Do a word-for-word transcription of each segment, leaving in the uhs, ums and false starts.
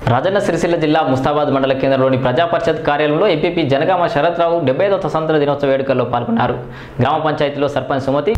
రాజన్న సిరిసిల్ల జిల్లా ముస్తాబాద్ మండల కేంద్రంలోని ప్రజా పరిషత్ కార్యాలయంలో ఎంపీపీ జనగామ శరత్రావు డెబ్బై ఐదవ స్వతంత్ర దినోత్సవ వేడుకల్లో పాల్గొన్నారు. గ్రామ పంచాయతీలో సర్పంచ్ సుమతి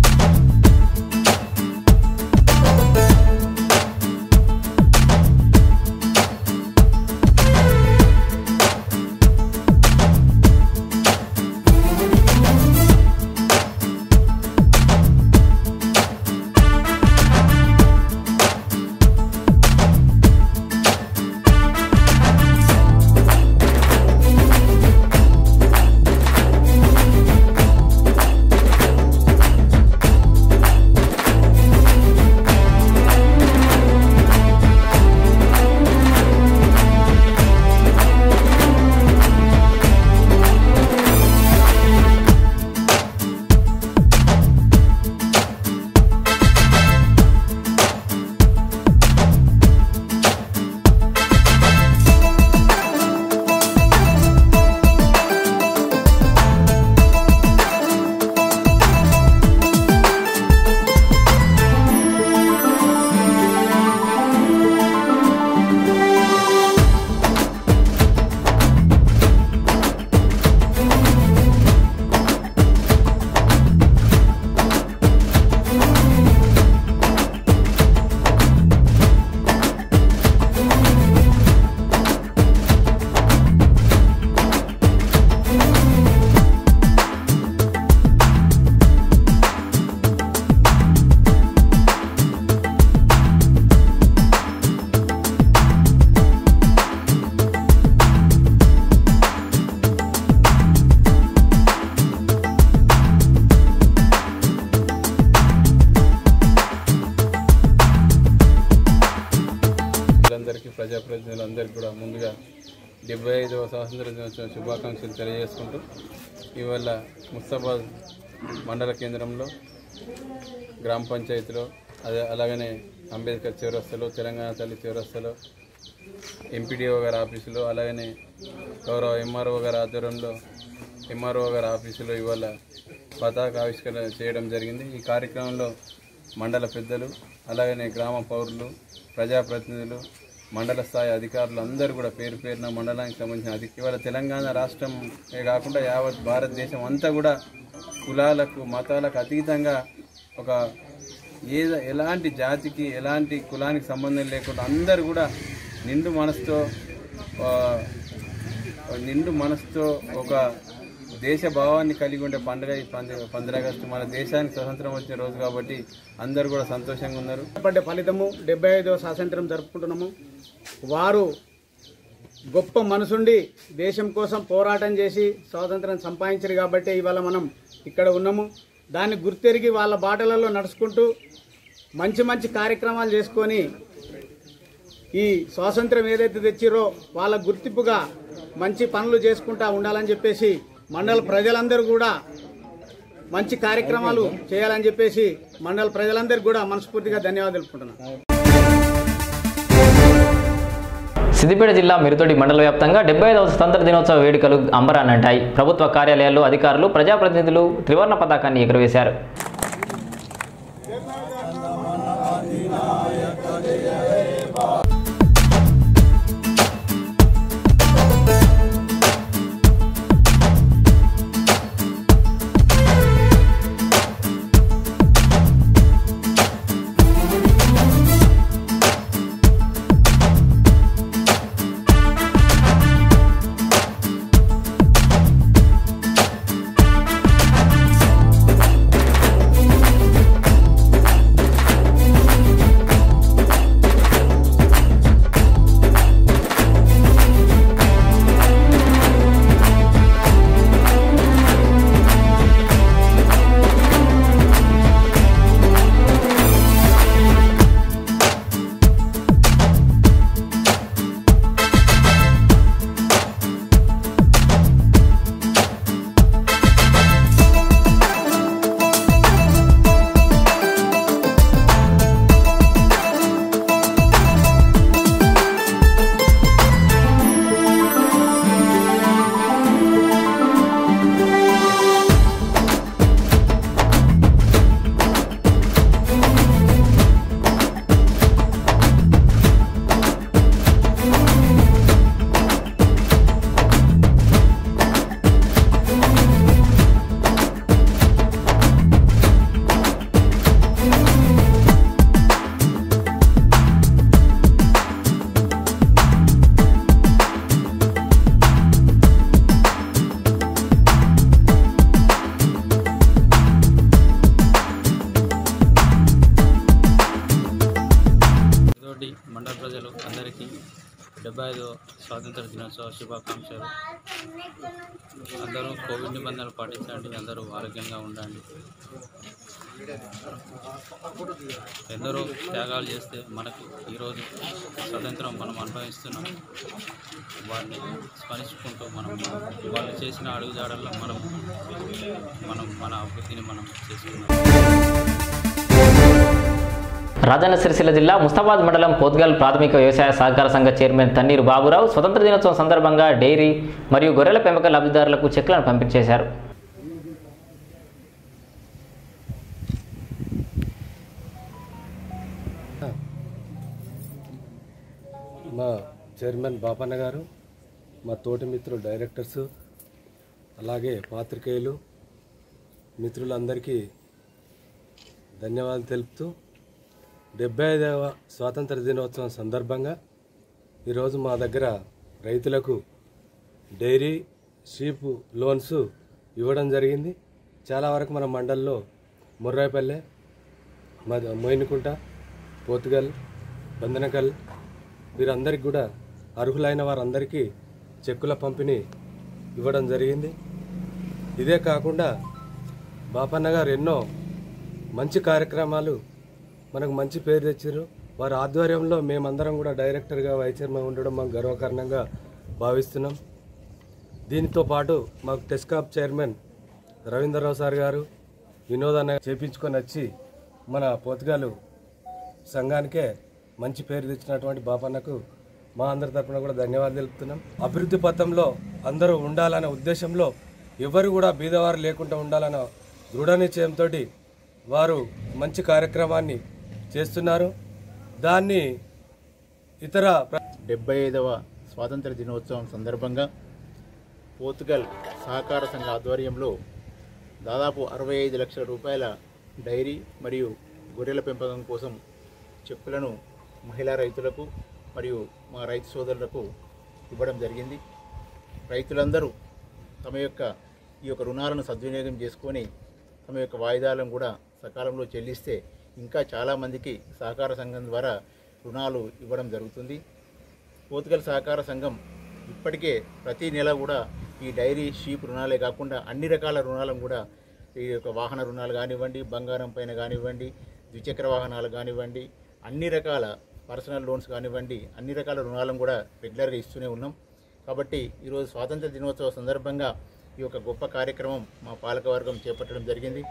ప్రజాప్రతినిధులందరికీ కూడా ముందుగా డెబ్బై ఐదవ స్వాతంత్ర దినోత్సవ శుభాకాంక్షలు తెలియజేసుకుంటూ ఇవాళ ముస్తాబాద్ మండల కేంద్రంలో గ్రామ పంచాయతీలో అదే అలాగనే అంబేద్కర్ చౌరస్తాలో తెలంగాణ తల్లి చౌరస్తాలో ఎంపీడీఓ గారి ఆఫీసులో అలాగనే గౌరవ ఎంఆర్ఓ గారి ఆధ్వర్యంలో ఎంఆర్ఓ గారి ఆఫీసులో ఇవాళ పతాక ఆవిష్కరణ చేయడం జరిగింది. ఈ కార్యక్రమంలో మండల పెద్దలు అలాగనే గ్రామ పౌరులు ప్రజాప్రతినిధులు మండల స్థాయి అధికారులు అందరూ కూడా పేరు పేరున మండలానికి సంబంధించిన అధిక ఇవాళ తెలంగాణ రాష్ట్రమే కాకుండా యావత్ భారతదేశం అంతా కూడా కులాలకు మతాలకు అతీతంగా ఒక ఏ ఎలాంటి జాతికి ఎలాంటి కులానికి సంబంధం లేకుండా అందరూ కూడా నిండు మనసుతో నిండు మనసుతో ఒక దేశ భావాన్ని కలిగి ఉండే పండుగ ఈ పంద్ర ఆగస్టు మన దేశానికి స్వతంత్రం వచ్చిన రోజు కాబట్టి అందరూ కూడా సంతోషంగా ఉన్నారు. ఫలితము డెబ్బై ఐదవ స్వాతంత్రం జరుపుకుంటున్నాము. వారు గొప్ప మనసుండి దేశం కోసం పోరాటం చేసి స్వాతంత్రం సంపాదించారు కాబట్టి ఇవాళ మనం ఇక్కడ ఉన్నాము. దాన్ని గుర్తెరిగి వాళ్ళ బాటలలో నడుచుకుంటూ మంచి మంచి కార్యక్రమాలు చేసుకొని ఈ స్వాతంత్రం ఏదైతే తెచ్చిరో వాళ్ళ గుర్తింపుగా మంచి పనులు చేసుకుంటా ఉండాలని చెప్పేసి మండల ప్రజలందరూ కూడా మంచి కార్యక్రమాలు చేయాలని చెప్పేసి మండల ప్రజలందరికీ కూడా మనస్ఫూర్తిగా ధన్యవాదాలు తెలుపుకుంటున్నాను. సిద్దిపేట జిల్లా మిరుతోడి మండల వ్యాప్తంగా డెబ్బై ఐదవ స్వతంత్ర దినోత్సవ వేడుకలు అంబరాన్నంటాయి. ప్రభుత్వ కార్యాలయాల్లో అధికారులు ప్రజాప్రతినిధులు త్రివర్ణ పతాకాన్ని ఎగురవేశారు. పోతిరెడ్డి మండల ప్రజలు అందరికీ డెబ్బై ఐదో స్వాతంత్ర దినోత్సవ శుభాకాంక్షలు. అందరూ కోవిడ్ నిబంధనలు పాటించండి, అందరూ ఆరోగ్యంగా ఉండండి. ఎందరో త్యాగాలు చేస్తే మనకు ఈరోజు స్వతంత్రం మనం అనుభవిస్తున్నాం. వారిని స్మరించుకుంటూ మనం వాళ్ళు చేసిన అడుగుజాడల్లో మనం మనం మన అభివృద్ధిని మనం చేసుకున్నాం. రాజన్న సిరిసిల్ల జిల్లా ముస్తాబాద్ మండలం పోత్గల్ ప్రాథమిక వ్యవసాయ సహకార సంఘ చైర్మన్ తన్నీరు బాబురావు స్వతంత్ర దినోత్సవం సందర్భంగా డైరీ మరియు గొర్రెల పెంపక లబ్ధిదారులకు చెక్లను పంపిణీ చేశారు. మా చైర్మన్ బాపన్న గారు, మా తోటి మిత్రులు డైరెక్టర్సు, అలాగే పాత్రికేయులు మిత్రులందరికీ ధన్యవాదాలు తెలుపుతూ డెబ్బై ఐదవ స్వాతంత్ర దినోత్సవం సందర్భంగా ఈరోజు మా దగ్గర రైతులకు డైరీ షీప్ లోన్స్ ఇవ్వడం జరిగింది. చాలా వరకు మన మండల్లో ముర్రాయిపల్లె, మోయినకుంట, పోతుగల్, బందనకల్ వీరందరికీ కూడా అర్హులైన వారందరికీ చెక్కుల పంపిణీ ఇవ్వడం జరిగింది. ఇదే కాకుండా బాపన్న గారు ఎన్నో మంచి కార్యక్రమాలు మనకు మంచి పేరు తెచ్చారు. వారి ఆధ్వర్యంలో మేమందరం కూడా డైరెక్టర్గా వైస్ చైర్మన్ ఉండడం మాకు గర్వకారణంగా భావిస్తున్నాం. దీనితో పాటు మాకు టెస్కాప్ చైర్మన్ రవీంద్రరావు సార్ గారు వినోదాన్ని చేపించుకొని వచ్చి మన పోతుగాలు సంఘానికే మంచి పేరు తెచ్చినటువంటి బాపన్నకు మా అందరి తరఫున కూడా ధన్యవాదాలు తెలుపుతున్నాం. అభివృద్ధి పథంలో అందరూ ఉండాలనే ఉద్దేశంలో ఎవరు కూడా బీదవారు లేకుండా ఉండాలన్న దృఢ నిశ్చయంతో వారు మంచి కార్యక్రమాన్ని చేస్తున్నారు. దాన్ని ఇతర డెబ్బై ఐదవ స్వాతంత్ర దినోత్సవం సందర్భంగా పోతుగల్ సహకార సంఘ ఆధ్వర్యంలో దాదాపు అరవై ఐదు లక్షల రూపాయల డైరీ మరియు గొర్రెల పెంపకం కోసం చెక్కులను మహిళా రైతులకు మరియు మా రైతు సోదరులకు ఇవ్వడం జరిగింది. రైతులందరూ తమ యొక్క ఈ యొక్క రుణాలను సద్వినియోగం చేసుకొని తమ యొక్క వాయిదాలను కూడా సకాలంలో చెల్లిస్తే ఇంకా చాలామందికి సహకార సంఘం ద్వారా రుణాలు ఇవ్వడం జరుగుతుంది. పోతుగల్ సహకార సంఘం ఇప్పటికే ప్రతి నెల కూడా ఈ డైరీ షీప్ రుణాలే కాకుండా అన్ని రకాల రుణాలను కూడా ఈ యొక్క వాహన రుణాలు కానివ్వండి, బంగారం పైన కానివ్వండి, ద్విచక్ర వాహనాలు కానివ్వండి, అన్ని రకాల పర్సనల్ లోన్స్ కానివ్వండి, అన్ని రకాల రుణాలను కూడా రెగ్యులర్గా ఇస్తూనే ఉన్నాం. కాబట్టి ఈరోజు స్వాతంత్ర దినోత్సవ సందర్భంగా ఈ యొక్క గొప్ప కార్యక్రమం మా పాలకవర్గం చేపట్టడం జరిగింది.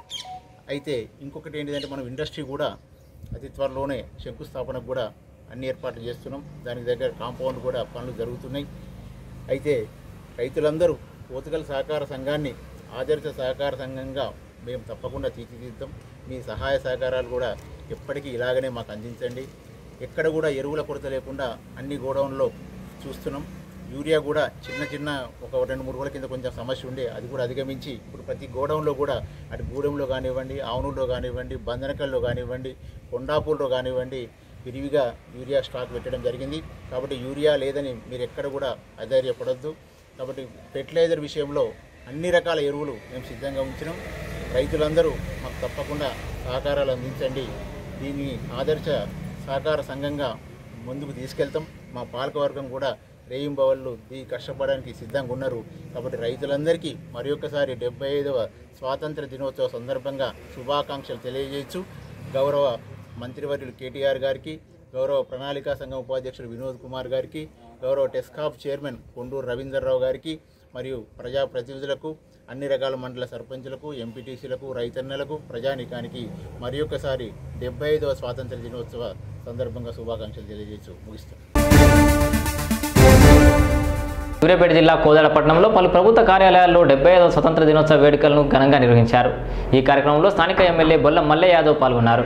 అయితే ఇంకొకటి ఏంటిదంటే మనం ఇండస్ట్రీ కూడా అతి త్వరలోనే శంకుస్థాపనకు కూడా అన్ని ఏర్పాట్లు చేస్తున్నాం. దానికి దగ్గర కాంపౌండ్ కూడా పనులు జరుగుతున్నాయి. అయితే రైతులందరూ పోతుగల్ సహకార సంఘాన్ని ఆదర్శ సహకార సంఘంగా మేము తప్పకుండా తీర్చిదిద్దాం. మీ సహాయ సహకారాలు కూడా ఎప్పటికీ ఇలాగనే మాకు అందించండి. ఎక్కడ కూడా ఎరువుల కొరత లేకుండా అన్ని గోడౌన్లో చూస్తున్నాం. యూరియా కూడా చిన్న చిన్న ఒక రెండు మూడు రోజుల కింద కొంచెం సమస్య ఉండే, అది కూడా అధిగమించి ఇప్పుడు ప్రతి గోడౌన్లో కూడా అటు గూడెంలో కానివ్వండి, ఆవునూరులో కానివ్వండి, బందనకల్లో కానివ్వండి, కొండాపూర్లో కానివ్వండి విరివిగా యూరియా స్టాక్ పెట్టడం జరిగింది. కాబట్టి యూరియా లేదని మీరు ఎక్కడ కూడా అధైర్యపడొద్దు. కాబట్టి ఫెర్టిలైజర్ విషయంలో అన్ని రకాల ఎరువులు మేము సిద్ధంగా ఉంచినాం. రైతులందరూ మాకు తప్పకుండా సహకారాలు అందించండి. దీన్ని ఆదర్శ సహకార సంఘంగా ముందుకు తీసుకెళ్తాం. మా పాలకవర్గం కూడా రేయింబవళ్ళు దీ కష్టపడడానికి సిద్ధంగా ఉన్నారు. కాబట్టి రైతులందరికీ మరి ఒక్కసారి డెబ్బై ఐదవ స్వాతంత్ర దినోత్సవ సందర్భంగా శుభాకాంక్షలు తెలియజేయచ్చు. గౌరవ మంత్రివర్యులు కేటీఆర్ గారికి, గౌరవ ప్రణాళికా సంఘం ఉపాధ్యక్షుడు వినోద్ కుమార్ గారికి, గౌరవ టెస్కాప్ చైర్మన్ కొండూరు రవీందర్రావు గారికి మరియు ప్రజాప్రతినిధులకు, అన్ని రకాల మండల సర్పంచులకు, ఎంపీటీసీలకు, రైతన్నలకు, ప్రజానీకానికి మరి ఒక్కసారి డెబ్బై ఐదవ స్వాతంత్ర దినోత్సవ సందర్భంగా శుభాకాంక్షలు తెలియజేస్తూ ముగిస్తాం. సూర్యాపేట జిల్లా కోదాడ పట్టణంలో పలు ప్రభుత్వ కార్యాలయాల్లో డెబ్బై ఐదవ స్వతంత్ర దినోత్సవ వేడుకలను ఘనంగా నిర్వహించారు. ఈ కార్యక్రమంలో స్థానిక ఎమ్మెల్యే బొల్ల మల్లయ్య యాదవ్ పాల్గొన్నారు.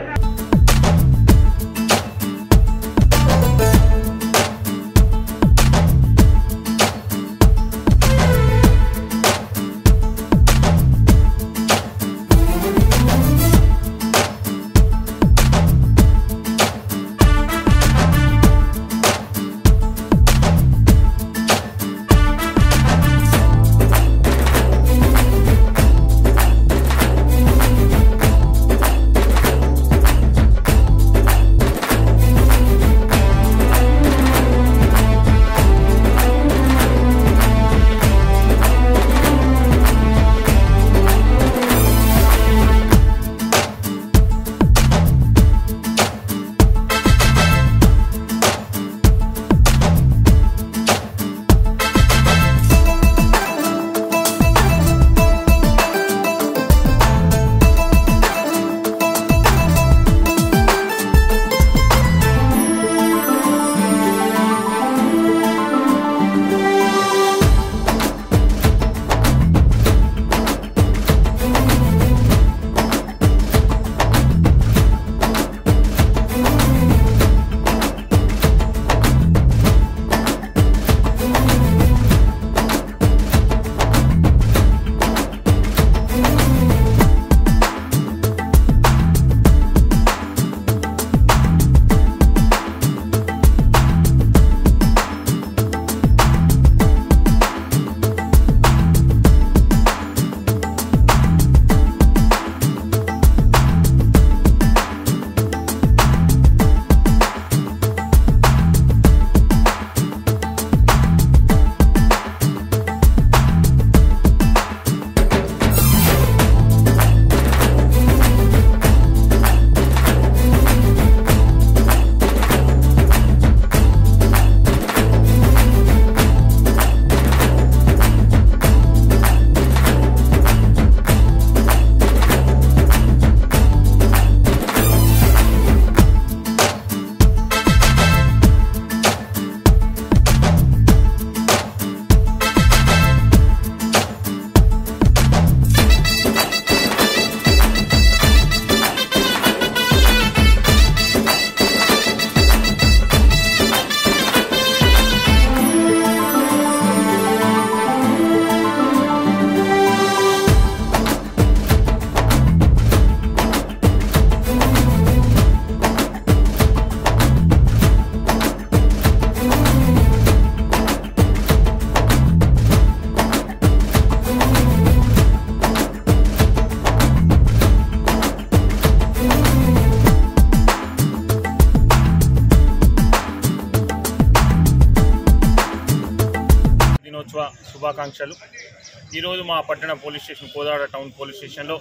దినోత్సవ శుభాకాంక్షలు. ఈరోజు మా పట్టణ police station Kodad town police స్టేషన్లో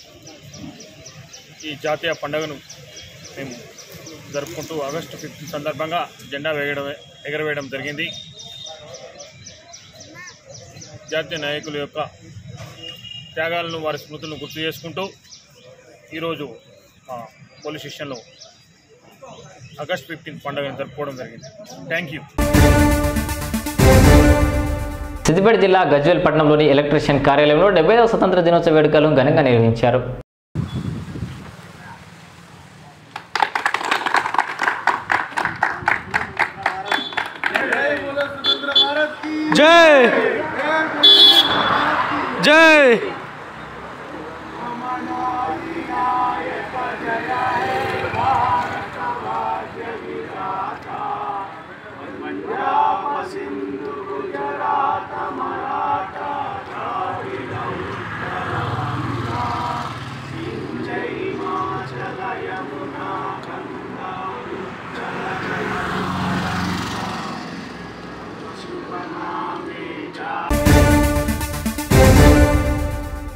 ఈ జాతీయ పండుగను మేము జరుపుకుంటూ ఆగస్టు ఫిఫ్టీన్ సందర్భంగా జెండా వేయడం ఎగరవేయడం జరిగింది. జాతీయ నాయకుల యొక్క త్యాగాలను వారి స్మృతులను గుర్తు చేసుకుంటూ ఈరోజు పోలీస్ స్టేషన్లో ఆగస్ట్ ఫిఫ్టీన్ పండుగను జరుపుకోవడం జరిగింది. Thank you. సిద్దిపేట జిల్లా గజ్వేల్ పట్టణంలోని ఎలక్ట్రీషియన్ కార్యాలయంలో డెబ్బైదవ స్వతంత్ర దినోత్సవ వేడుకలు ఘనంగా నిర్వహించారు. जय जय